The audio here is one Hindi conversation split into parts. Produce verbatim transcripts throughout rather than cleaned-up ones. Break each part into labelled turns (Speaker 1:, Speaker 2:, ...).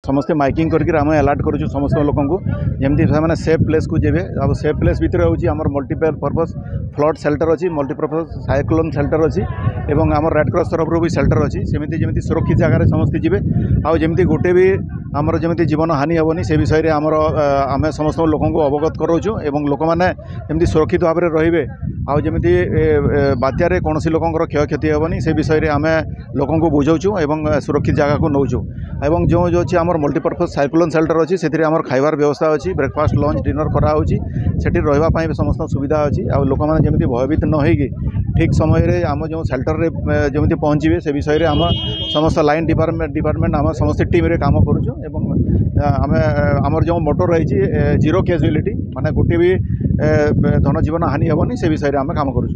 Speaker 1: समस्ते माइकिंग करके आम अलर्ट करूँ समस्त लोक जमी से सेफ प्लेस को जेबे अब सेफ प्लेस भितर हूँ आम मल्टीपल पर्पज फ्लड सेल्टर अच्छी मल्टीपर्पज साइक्लोन सेल्टर अच्छी एवं आम रेड क्रॉस तरफ भी सेल्टर अच्छी सेमती जमी सुरक्षित जगह समस्ते जी आमती गोटे भी आमर जमी जीवन हानि हेनी से विषय में आमर आम समस्त लोक अवगत कराऊँ एवं लोक मैंने जमी सुरक्षित भाव में रे आमती बात्यारे कौन लोकर क्षय क्षति हेनी से विषय में आम लोक बुझाऊँ एवं सुरक्षित जगह को नौचु एवं जो जो अच्छी आम मल्टीपर्पज साइक्लोन सेल्टर अच्छी से आम खाइबार व्यवस्था अच्छी ब्रेकफास्ट लंच डिनर कराऊँगी से रही समस्त सुविधा अच्छी आ लोक मैंने जमी भयभीत न होगी ठीक समय आम जो सेल्टर रे जमी पहुँचे से विषय में आम समस्त लाइन डिपार्टमेंट डिपार्टमेंट आम समस्त टीम रे काम करुँ एवं आम आमर जो मोटो रही जीरो कैजुअलिटी माने गोटे भी धन जीवन हानि हेनी से विषय में आम काम करुँ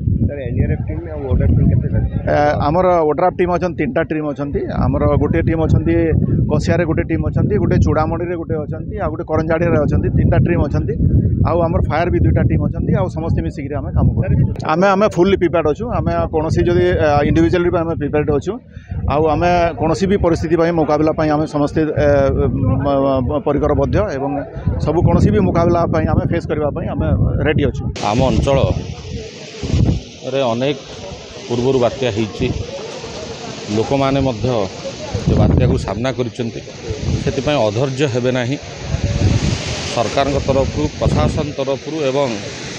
Speaker 1: आमर ओड्राफ टीम अच्छा तीन टा टीम अच्छा आमर गोटे टीम अच्छा कसिया गोटे टीम अच्छा गोटे चूड़ामणी गोटे अच्छा गोटे करंजाड़ी अच्छा तीन टा टीम अच्छा आमर फायर भी दुईटा टीम अच्छा आ समस्त मिसिक आम कम कर आम आम फुल्ली प्रिपेयर्ड अच्छू आम कौन जदि इंडिविजुअली भी आम प्रिपेयर्ड अच्छू आम कौन भी परिस्थिति मुकाबला आम समस्ते परिकरबद्ध एवं सब कौन भी मुकाबला आम फेस करने आम रेडी अच्छू
Speaker 2: आम अंचल रे अनेक पूर्वर बात्या होती लोक मैंने बात्या को सामना करिसेंति अधैर्य हेबे नाही सरकार तरफ प्रशासन तरफ एवं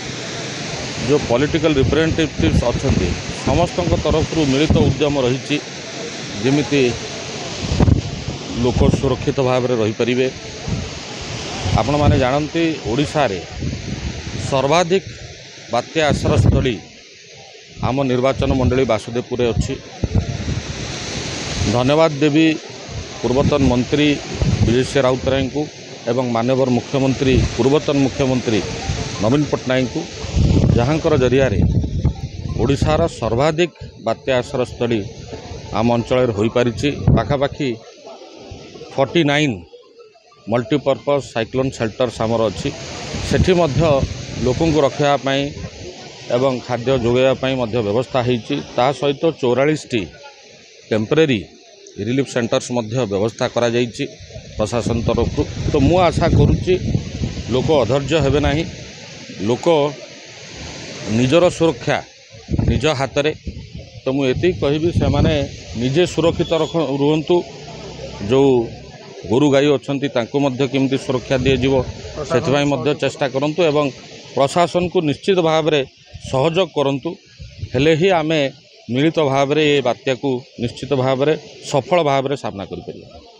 Speaker 2: जो पॉलिटिकल रिप्रेजेंटेटिव्स अच्छा समस्त तरफ मिलित उद्यम रही जमिति लोक सुरक्षित भाव में रही पारे। आपण माने जानते ओडिशा रे सर्वाधिक बात्या आश्रयस्थली आम निर्वाचन मंडली बासुदेवपुर अच्छी। धन्यवाद देवी पूर्वतन मंत्री विजय सी राउतराय को एवं माननीय मुख्यमंत्री पूर्वतन मुख्यमंत्री नवीन पट्टनायक को जहाँकर जरिया ओडिशार सर्वाधिक बात्या आश्रयस्थली आम अंचल हो पारिछि। पाखापाखि forty nine multipurpose cyclone shelters आमर अच्छी सेठी मध्य लोकों को रखापी एवं खाद्य जोगाइवाई व्यवस्था होती सहित चौरालीस टी टेम्परेरी रिलीफ सेंटर्स मध्य व्यवस्था करा जाइछि प्रशासन तरफ। तो मु आशा करुच्ची लोक अधैर्य हेबे नाही लोक निजर सुरक्षा निज हाथ में। तो मुझे कहबी से माने निजे सुरक्षित रुहंतु जो गोरु गाई अच्छी केमती सुरक्षा दिज्व से चेष्टा करंतु एवं प्रशासन को निश्चित भाव में सहयोग करंतु हेले ही आमे मिलित भाव में ये बात्या को निश्चित भाव में सफल भाव में सामना करें।